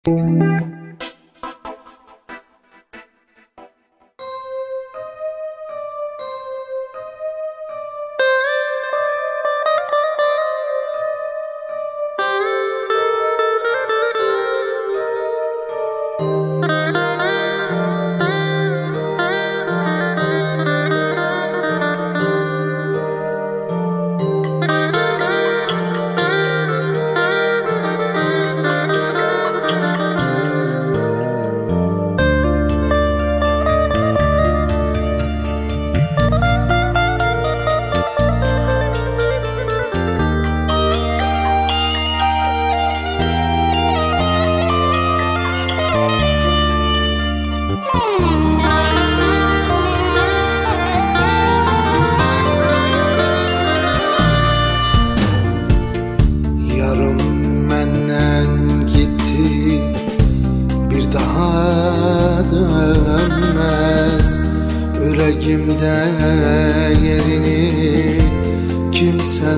Yüreğimde yerini kimse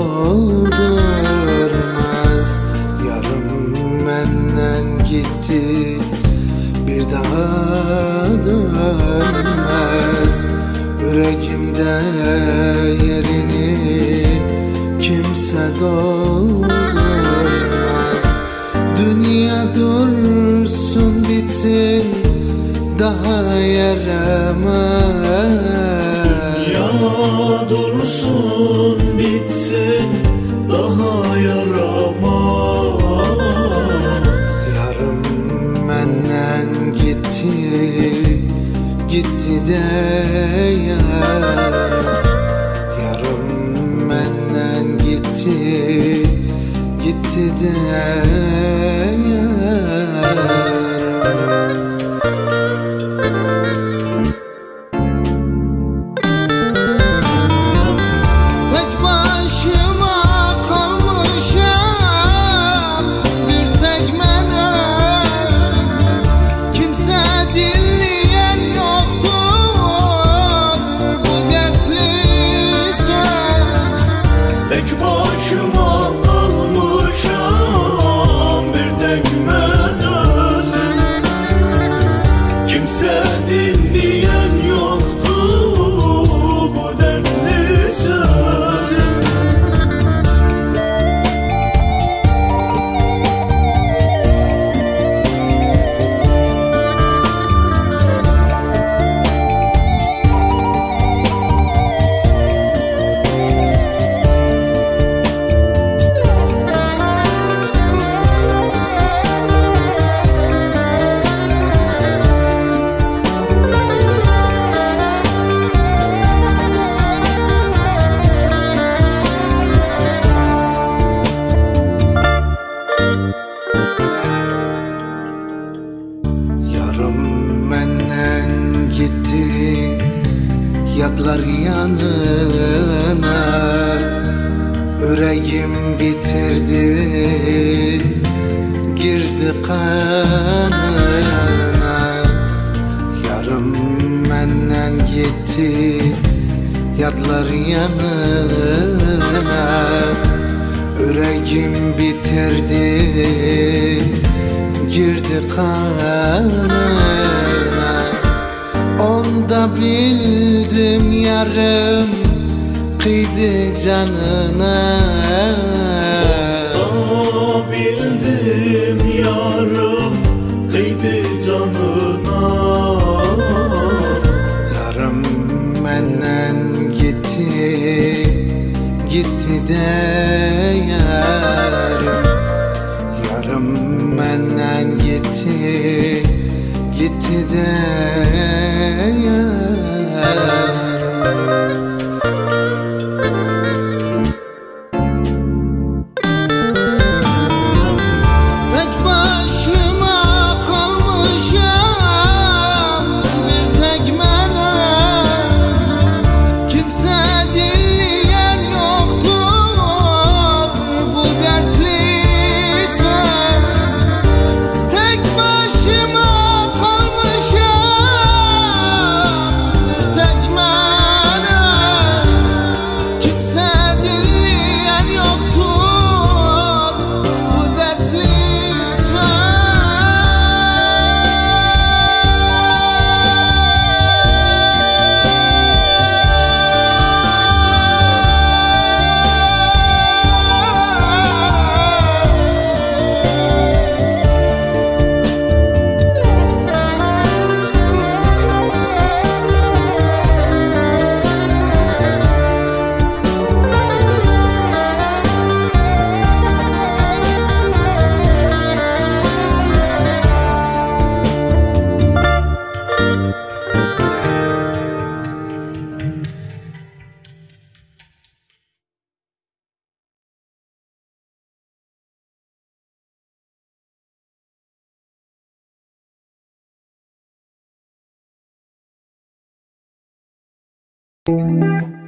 doldurmaz. Yarım benden gitti, bir daha dönmez. Yüreğimde yerini kimse doldurmaz. Dünya dursun bitsin, daha yaramaz. Dünya dursun bitsin, daha yaramaz. Yarım benden gitti, gitti de yarım benden gitti, gitti de yatlar yanına. Yüreğim bitirdi, girdi kanına. Yarım benden gitti, yatlar yanına. Yüreğim bitirdi, girdi kanına. Onda bildim yarım kıydı canına. Onda bildim yarım kıydı canına. Yarım benden gitti, gitti de yarım. Yarım benden gitti, gitti de Müzik